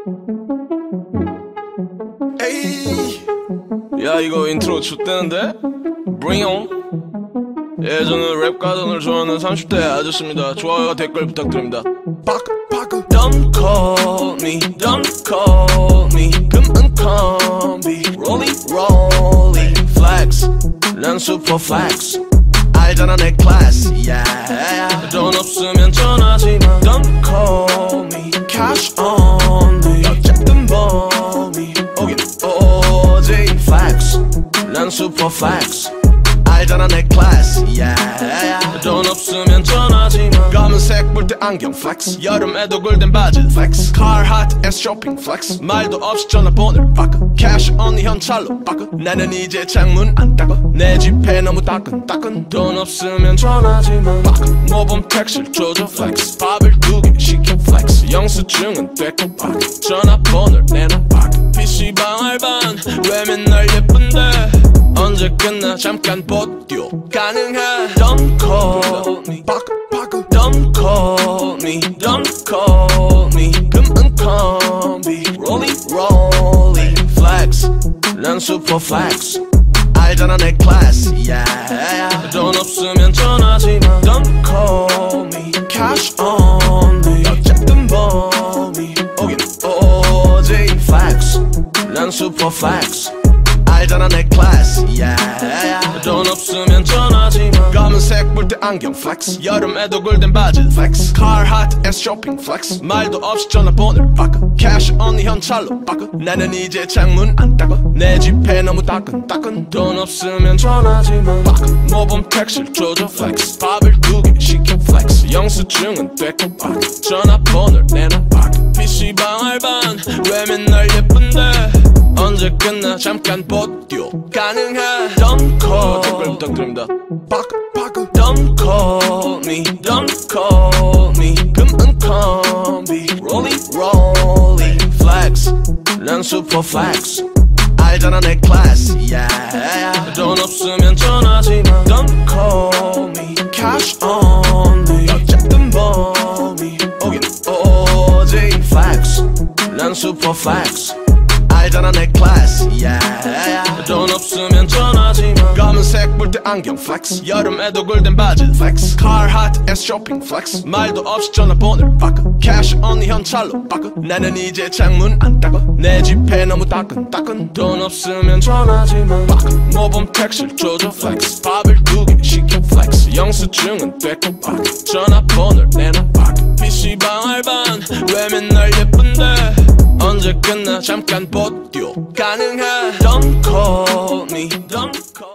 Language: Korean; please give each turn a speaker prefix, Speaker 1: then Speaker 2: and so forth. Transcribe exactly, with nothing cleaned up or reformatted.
Speaker 1: 에이, 야 이거 인트로 좋대는데? Bring on. 예, 저는 랩 가든을 좋아하는 삼십 대 아저씨입니다. 좋아요와 댓글 부탁드립니다. 바크 바크. Don't call me, don't call me. 금은 컴비, rolly rolly flex. 난 super flex. 알잖아 내 클래스, yeah. 돈 없으면 전화하지마. Don't call me, cash on me. 어쨌든 범이 오긴 오지 flex. 난 super flex. 알잖아 내 클래스, yeah. 돈 없으면 전화하지마. 검은색 뿔테 안경 flex. 여름에도 굴된 바지 flex. Car hot as shopping flex. 말도 없이 전화번호를 바꿔. Cash only 현찰로 바꿔. 나는 이제 창문 안 닦아. 내 지폐 너무 따끈따끈. 돈 없으면 전화하지마. 바꿔. 모범 택시를 조져 flex. 밥을 두 개 시켜 flex. 영수증은 떼고 바꿔. 전화번호를 내놔 바꿔. 피씨방 알바는 왜 맨날 예쁜데 언제 끝나 잠깐 보dio 가능해. Don't call me 바꿔 바꿔. Don't call me Don't call me 금은 컴비 rolly rolly flex. 난 super flex. 알잖아 내 클래스, yeah. 돈 없으면 전화하지마. Don't call me cash on me. 어쨌든 범이 오긴 오지 flex. 난 super flex. 알잖아 내 클래스, yeah. 돈 없으면 전화하지마. 검은색 뿔테 안경 flex. 여름에도 굴된 바지 flex. Car hot as shopping flex. 말도 없이 전화번호를 바꿔. Cash only 현찰로 바꿔. 나는 이제 창문 안 닦아. 내 지폐 너무 따끈따끈. 돈 없으면 전화하지마. 바꿔. 모범 택시를 조져 flex. 밥을 두 개 시켜 flex. 영수증은 떼고 바꿔. 전화번호를 내놔 바꿔. 피씨방 알바는 왜 맨날 예쁜데 언제 끝나 잠깐 보dio 가능해. Don't call 댓글 부탁드립니다. 바꿔 바꿔. Don't call me Don't call me 금은 컴비 rolly rolly flex. 난 super flex. 알잖아 내 클래스, yeah. 돈 없으면 전화하지마. Don't call me cash on me. 어쨌든 범이 오긴 오지 flex. 난 super flex. 알잖아 내 클래스, yeah. 돈 없으면 전화하지마. 검은색 뿔테 안경 flex. 여름에도 굴된 바지 flex. Car hot as shopping flex. 말도 없이 전화번호를 바꿔. Cash only 현찰로 바꿔. 나는 이제 창문 안 닦아. 내 지폐 너무 따끈따끈. 돈 없으면 전화하지마. 바꿔. 모범 택시를 조져 flex. 밥을 두 개 시켜 flex. 영수증은 떼고 바꿔. 전화번호를 내놔 바꿔. 피씨방 알바는 왜 맨날 예쁜데 언제 끝나 잠깐 보dio 가능해. Don't call me Don't call